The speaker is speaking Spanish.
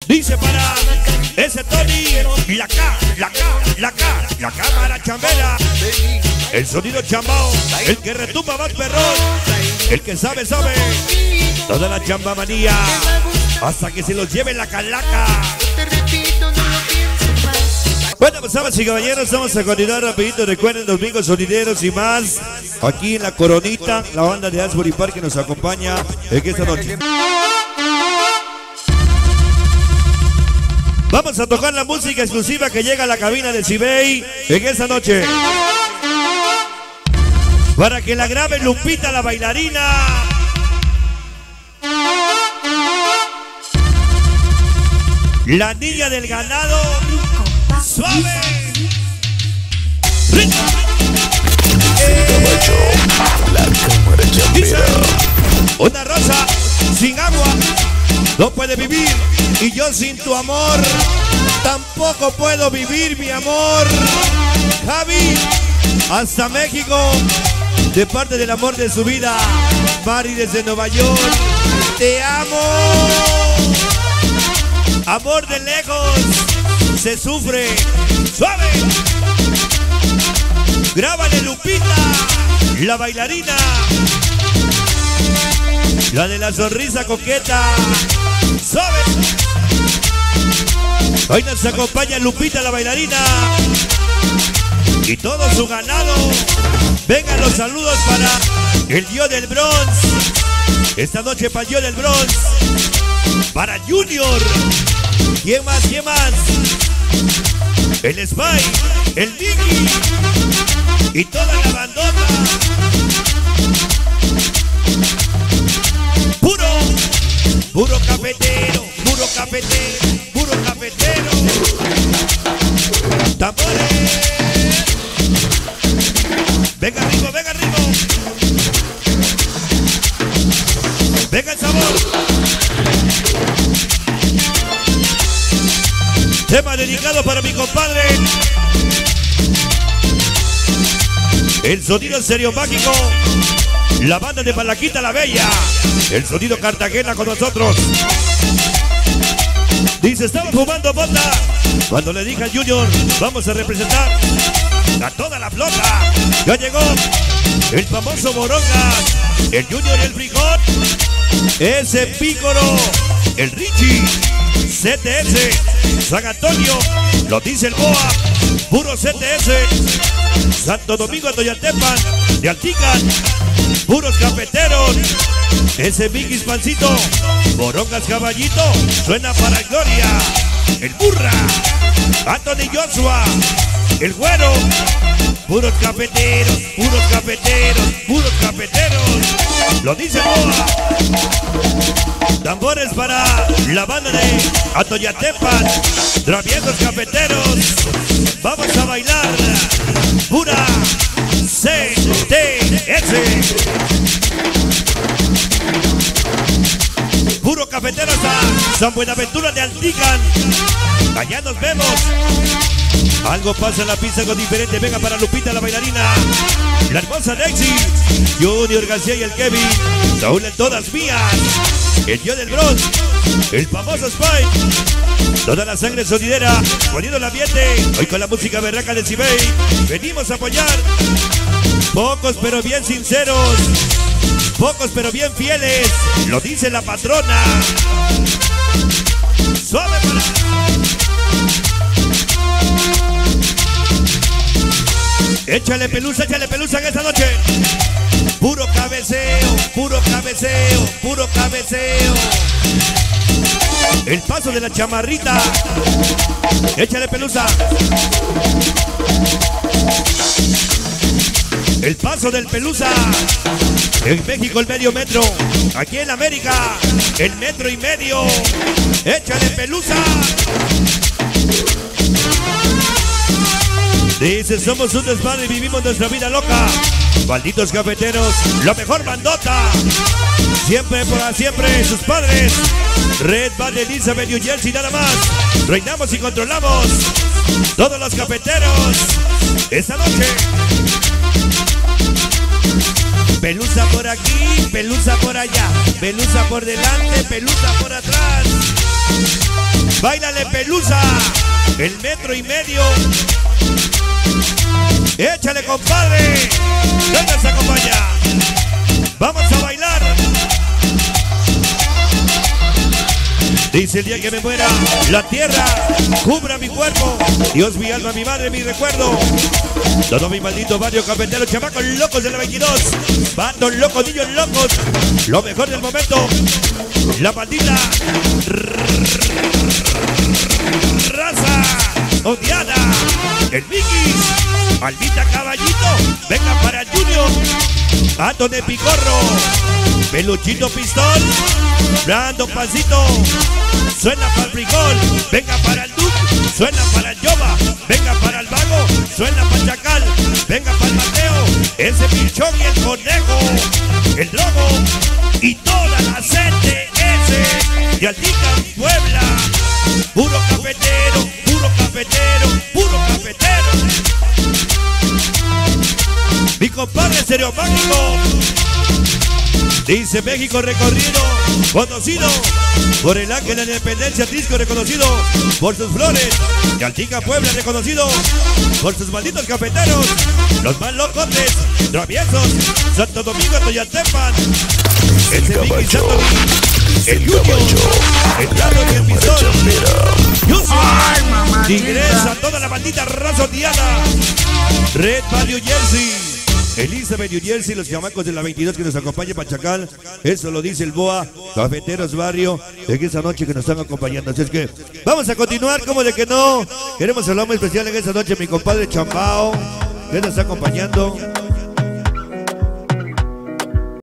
Dice para ese Tony y la cámara chambera. El sonido chambao, el que retumba más perrón, el que sabe, sabe. Toda la chamba manía, hasta que se los lleve la calaca. Bueno, pues damas y caballeros, vamos a continuar rapidito. Recuerden, Domingos Sonideros y más, aquí en La Coronita, la banda de Asbury Park que nos acompaña en esta noche. Vamos a tocar la música exclusiva que llega a la cabina de Cibey en esta noche. Para que la grabe Lupita, la bailarina. La niña del ganado. Suave. La cámara chambera. Una rosa sin agua no puede vivir, y yo sin tu amor tampoco puedo vivir, mi amor. Javi, hasta México, de parte del amor de su vida, Mari desde Nueva York. Te amo. Amor de lejos se sufre. Suave. Grábale, Lupita, la bailarina, la de la sonrisa coqueta. Suave. Hoy nos acompaña Lupita, la bailarina, y todo su ganado. Vengan los saludos para el Dios del Bronx. Esta noche para el Dios del Bronx, para Junior. ¿Quién más? ¿Quién más? El Spy, el Nicky y toda la bandota. Puro cafetero, puro cafetero, puro cafetero. Tambores. Venga rico, venga rico. Venga el sabor. Tema dedicado para mi compadre, el sonido serio mágico, la banda de Palaquita la Bella, el sonido Cartagena con nosotros. Dice, estamos fumando bota. Cuando le dije al Junior, vamos a representar a toda la flota. Ya llegó el famoso Morongas, el Junior y el Frijol, ese Pícoro, el Richie, CTS, San Antonio, lo dice el Boa, puro CTS, Santo Domingo, Toyatepan, de Altican, puros cafeteros, ese Miguis Pancito, Morongas Caballito, suena para Gloria, el Burra, Anthony Joshua, el Güero, puros cafeteros, puros cafeteros, puros cafeteros, lo dice el Boa. Tambores para la banda de Atoyatepan, Traviesos Cafeteros. Vamos a bailar pura CTS. Puro cafetero hasta San Buenaventura de Altican. Allá nos vemos. Algo pasa en la pista, algo diferente. Venga para Lupita, la bailarina, la hermosa Lexi, Junior García y el Kevin, Saúl en todas mías, el Dios del Bronx, el famoso Spy, toda la sangre sonidera, poniendo el ambiente. Hoy con la música berraca de Cibey, venimos a apoyar. Pocos pero bien sinceros, pocos pero bien fieles, lo dice la patrona. Suave para... Échale pelusa en esta noche. Puro cabeceo, puro cabeceo, puro cabeceo. El paso de la chamarrita. Échale pelusa. El paso del pelusa. En México el medio metro. Aquí en América el metro y medio. Échale pelusa. Dice, somos un desmadre y vivimos nuestra vida loca. Malditos cafeteros, la mejor bandota. Siempre para siempre, sus padres. Red Band, Elizabeth, New Jersey, nada más. Reinamos y controlamos. Todos los cafeteros. Esta noche. Pelusa por aquí, pelusa por allá. Pelusa por delante, pelusa por atrás. Báilale Pelusa, el 1,5 metros. Échale, compadre. ¿Dónde nos acompaña? Vamos a bailar. Dice: el día que me muera, la tierra cubra mi cuerpo. Dios, mi alma, mi madre, mi recuerdo. Todo mi maldito barrio cafetero, chamacos locos de la 22. Bandos locos, niños locos. Lo mejor del momento. La maldita raza odiada. El Vicky, Alvita Caballito. Venga para el Junior. Anthony Picorro. Peluchito Pistón. Brando Pancito. Suena para el Frijol. Venga para el Duke. Suena para el Yoba. Venga para el Vago. Suena para el Chacal. Venga para el Mateo. Ese Pichón y el Conejo. El Drogo. Y toda la CTS de Altica, Puebla. Puro cafetero. Puro cafetero. Puro cafetero. Mi compadre Stereo Mágico. Dice: México recorrido, conocido por el Ángel de la Independencia, disco reconocido por sus flores. De Altica, Puebla, reconocido por sus malditos cafeteros. Los más locotes, traviesos. Santo Domingo, Toyatepan. Ese Vicky Santo, el Junior, el Lalo y el Pistón. Ingresa toda la maldita raza odiada. Red Value Jersey, Elizabeth, New Jersey, los chamacos de la 22 que nos acompañan para Chacal. Eso lo dice el Boa, Cafeteros Barrio, en esa noche que nos están acompañando. Así es que vamos a continuar, como de que no. Queremos hablar muy especial en esa noche, mi compadre Chambao, que nos está acompañando.